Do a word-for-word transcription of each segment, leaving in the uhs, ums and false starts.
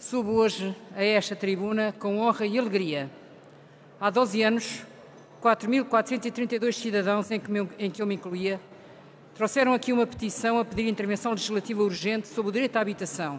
Subo hoje a esta tribuna com honra e alegria. Há doze anos, quatro mil quatrocentos e trinta e dois cidadãos, em que, me, em que eu me incluía, trouxeram aqui uma petição a pedir intervenção legislativa urgente sobre o direito à habitação.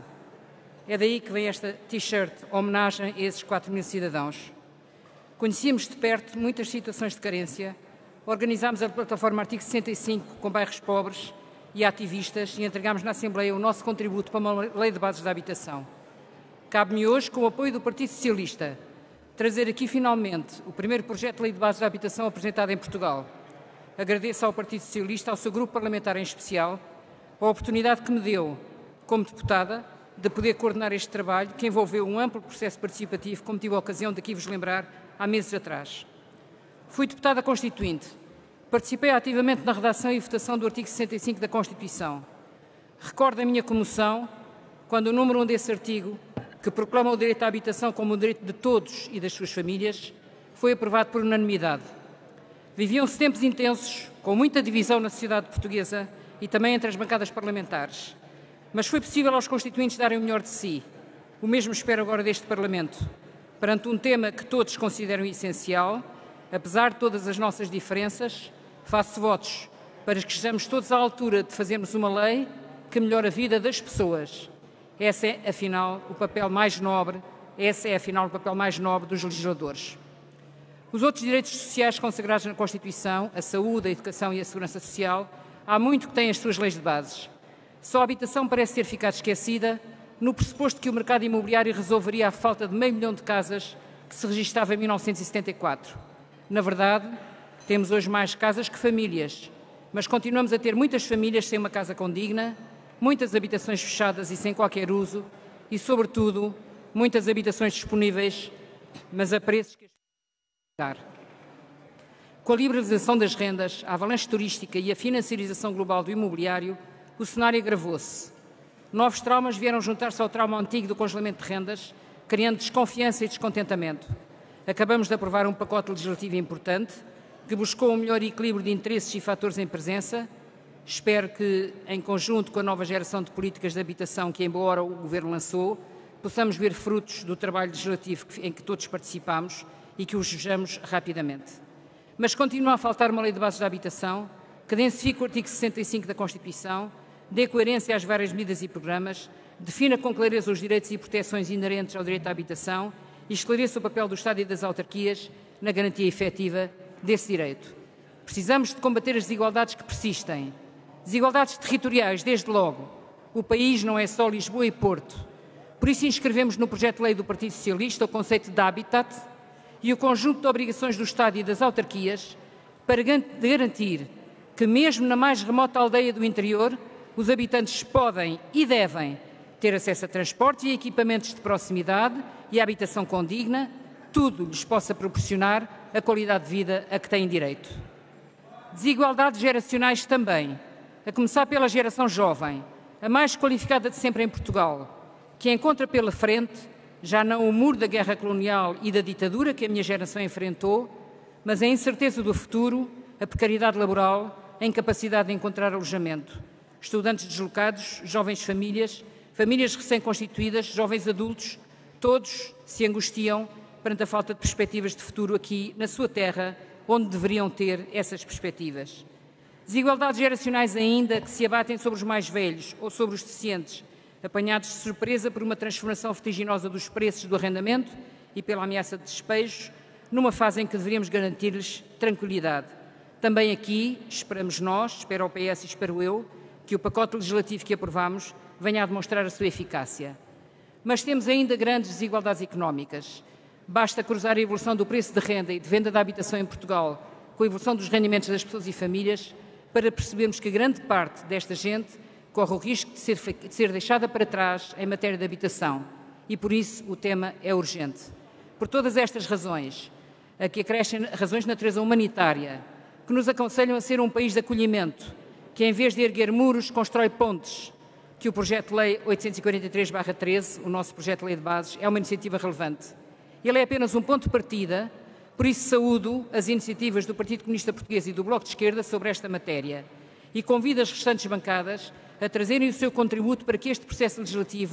É daí que vem esta t-shirt, homenagem a esses quatro mil cidadãos. Conhecíamos de perto muitas situações de carência, organizámos a plataforma Artigo sessenta e cinco com bairros pobres e ativistas e entregámos na Assembleia o nosso contributo para uma lei de bases da habitação. Cabe-me hoje, com o apoio do Partido Socialista, trazer aqui finalmente o primeiro projeto de lei de bases da habitação apresentado em Portugal. Agradeço ao Partido Socialista, ao seu grupo parlamentar em especial, a oportunidade que me deu, como deputada, de poder coordenar este trabalho, que envolveu um amplo processo participativo, como tive a ocasião de aqui vos lembrar há meses atrás. Fui deputada constituinte, participei ativamente na redação e votação do artigo sessenta e cinco da Constituição. Recordo a minha comoção quando o número um desse artigo, que proclama o direito à habitação como o direito de todos e das suas famílias, foi aprovado por unanimidade. Viviam-se tempos intensos, com muita divisão na sociedade portuguesa e também entre as bancadas parlamentares. Mas foi possível aos constituintes darem o melhor de si. O mesmo espero agora deste Parlamento. Perante um tema que todos consideram essencial, apesar de todas as nossas diferenças, faço votos para que estejamos todos à altura de fazermos uma lei que melhore a vida das pessoas. Esse é, afinal, o papel mais nobre, esse é, afinal, o papel mais nobre dos legisladores. Os outros direitos sociais consagrados na Constituição, a saúde, a educação e a segurança social, há muito que têm as suas leis de bases. Só a habitação parece ter ficado esquecida no pressuposto que o mercado imobiliário resolveria a falta de meio milhão de casas que se registava em mil novecentos e setenta e quatro. Na verdade, temos hoje mais casas que famílias, mas continuamos a ter muitas famílias sem uma casa condigna, muitas habitações fechadas e sem qualquer uso e, sobretudo, muitas habitações disponíveis, mas a preços que as Com a liberalização das rendas, a avalanche turística e a financiarização global do imobiliário, o cenário agravou-se. Novos traumas vieram juntar-se ao trauma antigo do congelamento de rendas, criando desconfiança e descontentamento. Acabamos de aprovar um pacote legislativo importante que buscou um melhor equilíbrio de interesses e fatores em presença. Espero que, em conjunto com a nova geração de políticas de habitação que, embora o Governo lançou, possamos ver frutos do trabalho legislativo em que todos participamos e que os vejamos rapidamente. Mas continua a faltar uma lei de bases da habitação que densifique o artigo sessenta e cinco da Constituição, dê coerência às várias medidas e programas, defina com clareza os direitos e proteções inerentes ao direito à habitação e esclareça o papel do Estado e das autarquias na garantia efetiva desse direito. Precisamos de combater as desigualdades que persistem. Desigualdades territoriais, desde logo. O país não é só Lisboa e Porto. Por isso inscrevemos no projeto de lei do Partido Socialista o conceito de habitat e o conjunto de obrigações do Estado e das autarquias para garantir que, mesmo na mais remota aldeia do interior, os habitantes podem e devem ter acesso a transportes e equipamentos de proximidade e a habitação condigna, tudo lhes possa proporcionar a qualidade de vida a que têm direito. Desigualdades geracionais também, a começar pela geração jovem, a mais qualificada de sempre em Portugal, que encontra pela frente já não o muro da guerra colonial e da ditadura que a minha geração enfrentou, mas a incerteza do futuro, a precariedade laboral, a incapacidade de encontrar alojamento. Estudantes deslocados, jovens famílias, famílias recém-constituídas, jovens adultos, todos se angustiam perante a falta de perspectivas de futuro aqui na sua terra, onde deveriam ter essas perspectivas. Desigualdades geracionais ainda que se abatem sobre os mais velhos ou sobre os deficientes, apanhados de surpresa por uma transformação vertiginosa dos preços do arrendamento e pela ameaça de despejos, numa fase em que deveríamos garantir-lhes tranquilidade. Também aqui, esperamos nós, espero o P S e espero eu, que o pacote legislativo que aprovamos venha a demonstrar a sua eficácia. Mas temos ainda grandes desigualdades económicas. Basta cruzar a evolução do preço de renda e de venda da habitação em Portugal com a evolução dos rendimentos das pessoas e famílias para percebermos que grande parte desta gente corre o risco de ser, de ser deixada para trás em matéria de habitação e, por isso, o tema é urgente. Por todas estas razões, a que acrescem razões de natureza humanitária, que nos aconselham a ser um país de acolhimento, que em vez de erguer muros, constrói pontes, que o projeto de lei oitocentos e quarenta e três barra treze, o nosso projeto de lei de bases, é uma iniciativa relevante. Ele é apenas um ponto de partida, por isso saúdo as iniciativas do Partido Comunista Português e do Bloco de Esquerda sobre esta matéria e convido as restantes bancadas a trazerem o seu contributo para que este processo legislativo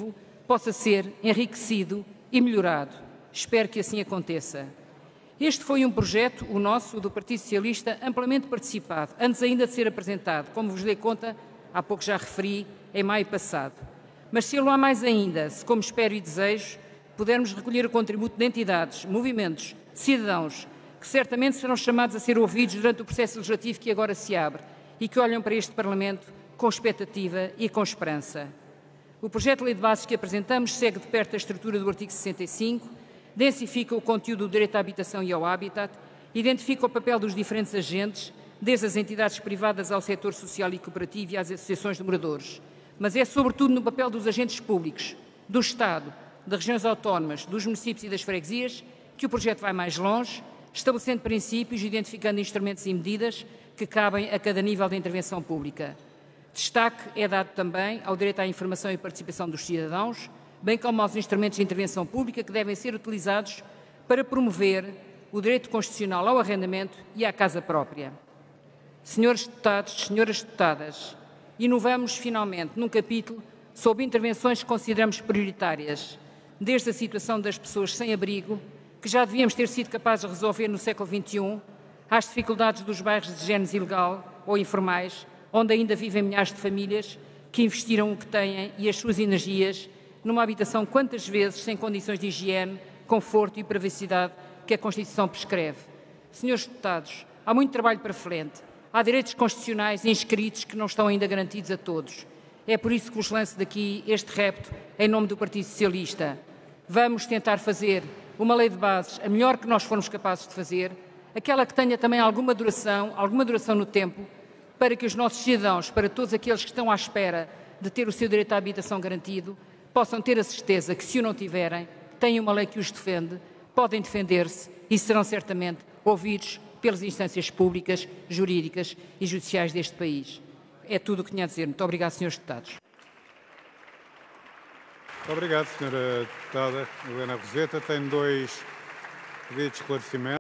possa ser enriquecido e melhorado. Espero que assim aconteça. Este foi um projeto, o nosso, o do Partido Socialista, amplamente participado, antes ainda de ser apresentado, como vos dei conta, há pouco já referi, em maio passado. Mas se lo há mais ainda, se, como espero e desejo, pudermos recolher o contributo de entidades, movimentos, cidadãos, que certamente serão chamados a ser ouvidos durante o processo legislativo que agora se abre e que olham para este Parlamento com expectativa e com esperança. O projeto de lei de bases que apresentamos segue de perto a estrutura do artigo sessenta e cinco, densifica o conteúdo do direito à habitação e ao habitat, identifica o papel dos diferentes agentes, desde as entidades privadas ao setor social e cooperativo e às associações de moradores, mas é sobretudo no papel dos agentes públicos, do Estado, das regiões autónomas, dos municípios e das freguesias, que o projeto vai mais longe, estabelecendo princípios e identificando instrumentos e medidas que cabem a cada nível de intervenção pública. Destaque é dado também ao direito à informação e participação dos cidadãos, bem como aos instrumentos de intervenção pública que devem ser utilizados para promover o direito constitucional ao arrendamento e à casa própria. Senhores deputados, senhoras deputadas, inovamos finalmente num capítulo sobre intervenções que consideramos prioritárias, desde a situação das pessoas sem abrigo, que já devíamos ter sido capazes de resolver no século vinte e um, às dificuldades dos bairros de género ilegal ou informais, onde ainda vivem milhares de famílias que investiram o que têm e as suas energias numa habitação quantas vezes sem condições de higiene, conforto e privacidade que a Constituição prescreve. Senhores deputados, há muito trabalho para frente. Há direitos constitucionais inscritos que não estão ainda garantidos a todos. É por isso que vos lanço daqui este repto em nome do Partido Socialista. Vamos tentar fazer uma lei de bases a melhor que nós formos capazes de fazer, aquela que tenha também alguma duração, alguma duração no tempo, para que os nossos cidadãos, para todos aqueles que estão à espera de ter o seu direito à habitação garantido, possam ter a certeza que, se o não tiverem, têm uma lei que os defende, podem defender-se e serão certamente ouvidos pelas instâncias públicas, jurídicas e judiciais deste país. É tudo o que tinha a dizer. Muito obrigado, senhores deputados. Muito obrigado, senhora deputada Helena Roseta. Tem dois pedidos de esclarecimento.